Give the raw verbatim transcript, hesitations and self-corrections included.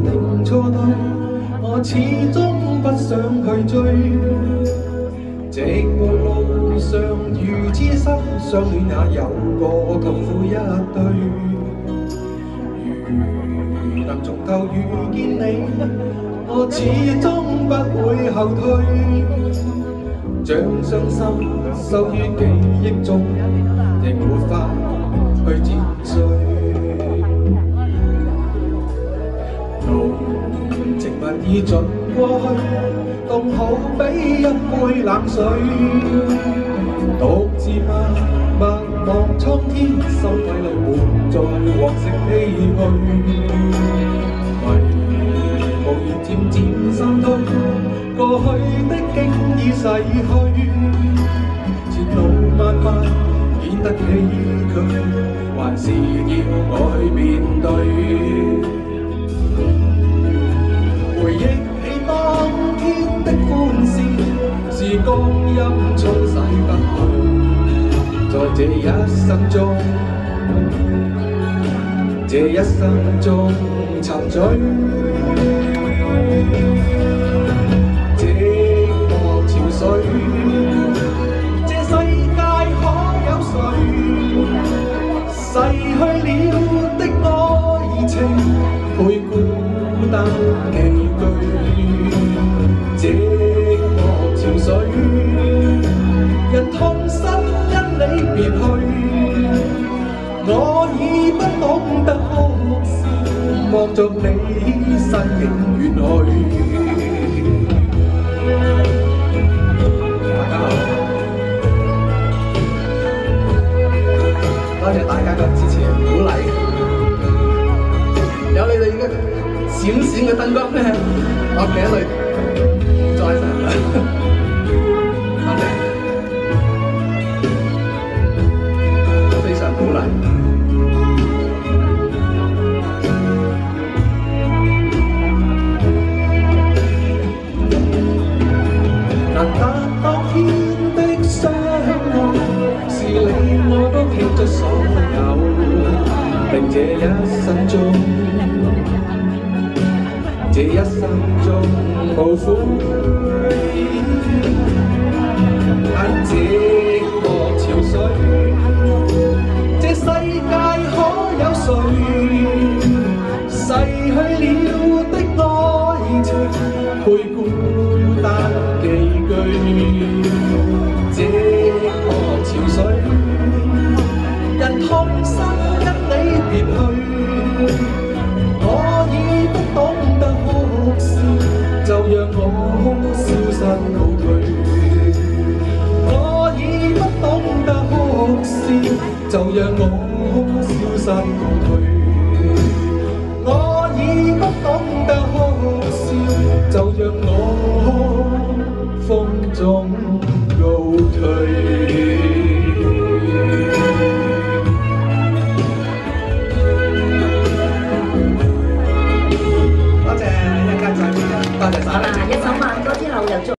定錯對，我始終不想去追。寂寞路上如痴心，相戀也有過痛苦一對。如能從頭遇見你，我始終不會後退。將傷心收於記憶中，亦沒法去剪碎。濃情蜜已盡過去，凍好比一杯冷水。獨自默默望蒼天，心底裏滿載往昔唏噓。迷霧已漸漸散退，過去的經已逝去。前路漫漫顯得崎嶇，還是要我去面對。回憶起當天的歡笑，是光陰沖洗不去。在這一生中，這一生中沉醉。寂寞潮水，這世界可有誰？逝去了的愛情，配孤單寄居。寂寞潮水，人痛心因你別去，我已不懂得哭笑，望着你身影遠去。大家好，多謝大家嘅支持鼓勵，有你哋嘅閃閃嘅燈光咧，我企喺度再神啦，多謝，非常鼓勵。難得當天的相愛，是你我都傾出所有，令這一生中，這一生中無悔。但寂寞潮水，這世界可有誰？逝去了的愛情，配孤單寄居。寂寞潮水，人痛心因你別去，我已不懂得哭笑，就讓我消失後退。我已不懂得哭笑，就讓我消失後退。我已不懂得哭笑，就讓我風中告退。多謝，一陣間再見，多謝晒。 嗱，一首慢歌之後又